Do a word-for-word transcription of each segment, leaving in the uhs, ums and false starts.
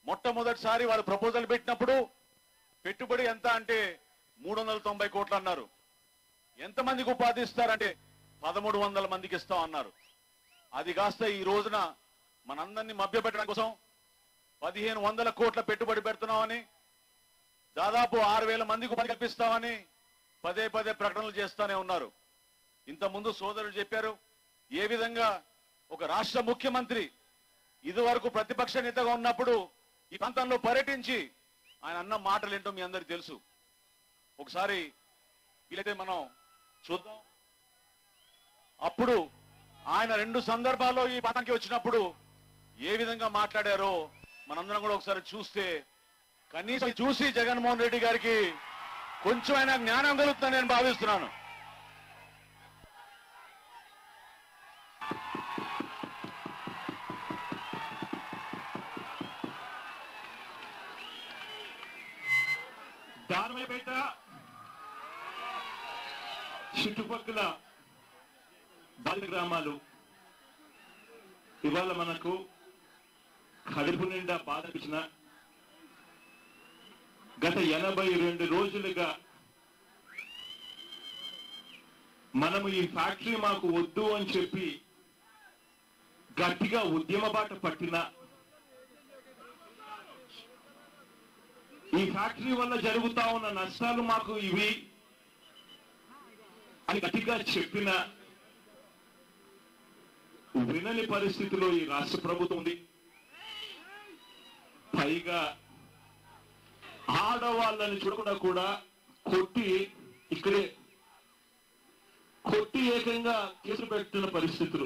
మొట్టమొదటిసారి వాళ్ళు ప్రపోజల్ పెట్టినప్పుడు పెట్టుబడి ఎంత అంటే మూడు వందల తొంభై కోట్లు అన్నారు. ఎంతమందికి ఉపాధి ఇస్తారంటే పదమూడు వందల మందికి ఇస్తాం అన్నారు. అది కాస్త ఈ రోజున మనందరినీ మభ్యపెట్టడం కోసం పదిహేను వందల కోట్ల పెట్టుబడి పెడుతున్నామని, దాదాపు ఆరు వేల మందికి ఉపాధి కల్పిస్తామని పదే పదే ప్రకటనలు చేస్తూనే ఉన్నారు. ఇంత ముందు సోదరులు చెప్పారు ఏ విధంగా ఒక రాష్ట్ర ముఖ్యమంత్రి ఇదివరకు ప్రతిపక్ష నేతగా ఉన్నప్పుడు ఈ ప్రాంతంలో పర్యటించి ఆయన అన్న మాటలు ఏంటో మీ అందరికీ తెలుసు. ఒకసారి వీలైతే మనం చూద్దాం. అప్పుడు ఆయన రెండు సందర్భాల్లో ఈ ప్రాంతానికి వచ్చినప్పుడు ఏ విధంగా మాట్లాడారో మనందరం కూడా ఒకసారి చూస్తే కనీసం చూసి జగన్మోహన్ రెడ్డి గారికి కొంచెం అయినా జ్ఞానం కలుగుతుందని నేను భావిస్తున్నాను. దార్మపేట చుట్టుపక్కల బాల గ్రామాలు ఇవాళ మనకు కడుపు నిండా బాధ ఇచ్చిన గత ఎనభై రెండు రోజులుగా మనము ఈ ఫ్యాక్టరీ మాకు వద్దు అని చెప్పి గట్టిగా ఉద్యమ బాట పట్టిన ఈ ఫ్యాక్టరీ వల్ల జరుగుతా ఉన్న నష్టాలు మాకు ఇవి అని గట్టిగా చెప్పిన వినని పరిస్థితిలో ఈ రాష్ట్ర ప్రభుత్వం ఉంది. పైగా ఆడవాళ్ళని చూడకుండా కూడా కొట్టి ఇక్కడే కొట్టి ఏకంగా కేసు పెట్టిన పరిస్థితులు.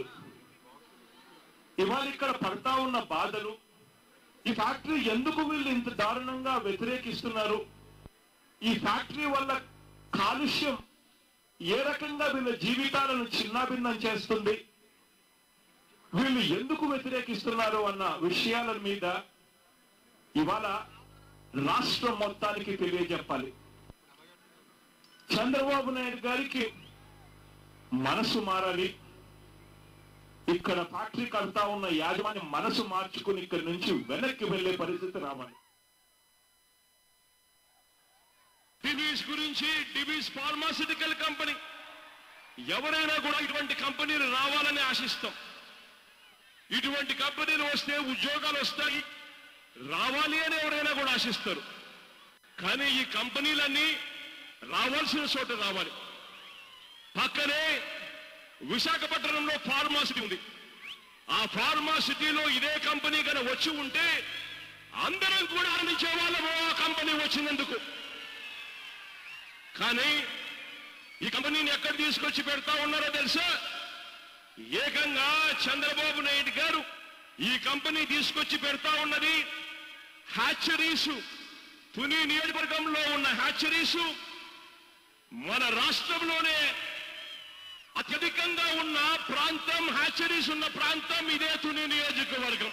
ఇవాళ ఇక్కడ పడతా ఉన్న బాధలు, ఈ ఫ్యాక్టరీ ఎందుకు వీళ్ళు ఇంత దారుణంగా వ్యతిరేకిస్తున్నారు, ఈ ఫ్యాక్టరీ వల్ల కాలుష్యం ఏ రకంగా వీళ్ళ జీవితాలను చిన్నాభిన్నం చేస్తుంది, వీళ్ళు ఎందుకు వ్యతిరేకిస్తున్నారు అన్న విషయాల మీద ఇవాళ రాష్ట్రం మొత్తానికి తెలియజెప్పాలి. చంద్రబాబు నాయుడు గారికి మనసు మారాలి. ఇక్కడ ఫ్యాక్టరీ కడతా ఉన్న యాజమాన్యం మనసు మార్చుకుని ఇక్కడి నుంచి వెనక్కి వెళ్లే పరిస్థితి రావాలి. డివిస్ గురించి డివిస్ ఫార్మాస్యూటికల్ కంపెనీ ఎవరైనా కూడా ఇటువంటి కంపెనీలు రావాలని ఆశిస్తాం. ఇటువంటి కంపెనీలు వస్తే ఉద్యోగాలు వస్తాయి, రావాలి అని ఎవరైనా కూడా ఆశిస్తారు. కానీ ఈ కంపెనీలన్నీ రావాల్సిన చోట రావాలి. పక్కనే విశాఖపట్నంలో ఫార్మా సిటీ ఉంది. ఆ ఫార్మా సిటీలో ఇదే కంపెనీ కనుక వచ్చి ఉంటే అందరం కూడా ఆనందించే వాళ్ళము ఆ కంపెనీ వచ్చినందుకు. కానీ ఈ కంపెనీని ఎక్కడ తీసుకొచ్చి పెడతా ఉన్నారో తెలుసా? ఏకంగా చంద్రబాబు నాయుడు గారు ఈ కంపెనీ తీసుకొచ్చి పెడతా ఉన్నది హ్యాచరీసు, తుని నియోజకవర్గంలో ఉన్న హ్యాచరీసు మన రాష్ట్రంలోనే అత్యధికంగా ఉన్న ప్రాంతం, హ్యాచరీస్ ఉన్న ప్రాంతం ఇదే తుని నియోజకవర్గం.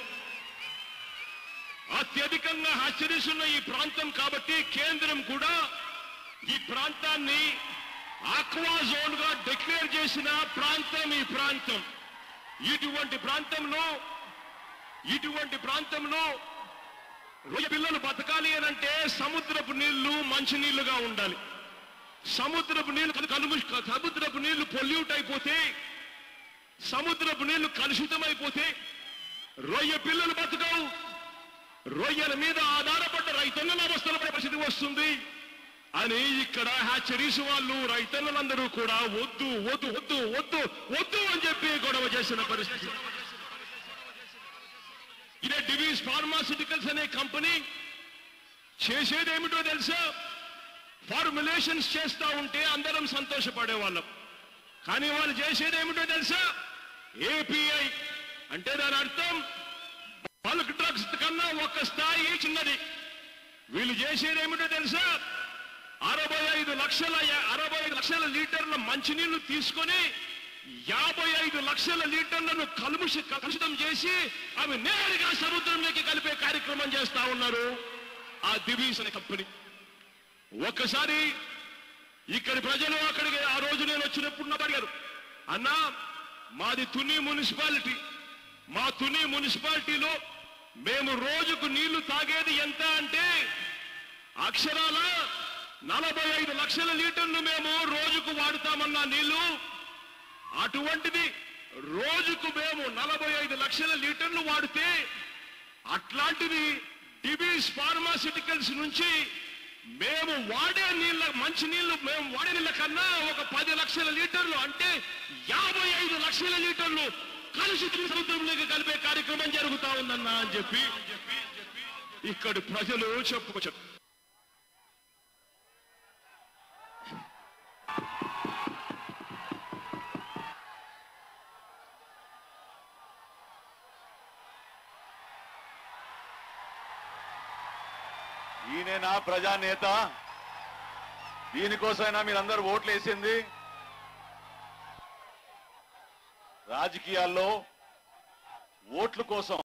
అత్యధికంగా హ్యాచరీస్ ఉన్న ఈ ప్రాంతం కాబట్టి కేంద్రం కూడా ఈ ప్రాంతాన్ని ఆక్వా జోన్ గా డిక్లేర్ చేసిన ప్రాంతం ఈ ప్రాంతం. ఇటువంటి ప్రాంతంలో ఇటువంటి ప్రాంతంలో రొయ్య పిల్లలు బతకాలి అనంటే సముద్రపు నీళ్లు మంచినీళ్లుగా ఉండాలి. సముద్రపు నీళ్లు కలుము సముద్రపు నీళ్లు పొల్యూట్ అయిపోతే, సముద్రపు నీళ్లు కలుషితమైపోతే రొయ్య పిల్లలు బతకవు. రొయ్యల మీద ఆధారపడ్డ రైతన్నల అవస్థల పరిస్థితి వస్తుంది అని ఇక్కడ హ్యాచరీస్ వాళ్ళు రైతన్నలందరూ కూడా వద్దు వద్దు వద్దు వద్దు వద్దు అని చెప్పి గొడవ చేసిన పరిస్థితి. ఇదే డివిస్ ఫార్మాస్యూటికల్స్ అనే కంపెనీ చేసేదేమిటో తెలుసా? ఫార్ములేషన్స్ చేస్తా ఉంటే అందరం సంతోషపడేవాళ్ళం. కానీ వాళ్ళు చేసేదేమిటో తెలుసా? ఏపీఐ అంటే దాని అర్థం బల్క్ డ్రగ్స్ కన్నా ఒక స్థాయి చిన్నది. వీళ్ళు చేసేదేమిటో తెలుసా? అరవై ఐదు లక్షల అరవై ఐదు లక్షల లీటర్ల మంచినీళ్లు తీసుకొని యాభై ఐదు లక్షల లీటర్లను కలుష కలుషితం చేసి అవి నేరుగా సముద్రంలోకి కలిపే కార్యక్రమం చేస్తా ఉన్నారు ఆ డివిస్ అనే కంపెనీ. ఒక్కసారి ఇక్కడి ప్రజలు అక్కడికి ఆ రోజు నేను వచ్చినప్పుడు అడిగారు, అన్నా మాది తుని మున్సిపాలిటీ, మా తుని మున్సిపాలిటీలో మేము రోజుకు నీళ్లు తాగే తాగేది ఎంత అంటే అక్షరాల నలభై ఐదు లక్షల లీటర్లు మేము రోజుకు వాడుతామన్న నీళ్లు. అటువంటిది రోజుకు మేము నలభై ఐదు లక్షల లీటర్లు వాడితే అట్లాంటిది డిబీస్ ఫార్మాసిటికల్స్ నుంచి మేము వాడే నీళ్ళ మంచి నీళ్లు మేము వాడే నీళ్ళ కన్నా ఒక పది లక్షల లీటర్లు అంటే యాభై ఐదు లక్షల లీటర్లు కలుషిత సముద్రంలోకి కలిపే కార్యక్రమం జరుగుతా ఉందన్నా అని చెప్పి ఇక్కడి ప్రజలు చెప్పుకోవచ్చు. ఈయనేనా ప్రజానేత? దీనికోసమైనా మీరందరూ ఓట్లు వేసింది? రాజకీయాల్లో ఓట్ల కోసం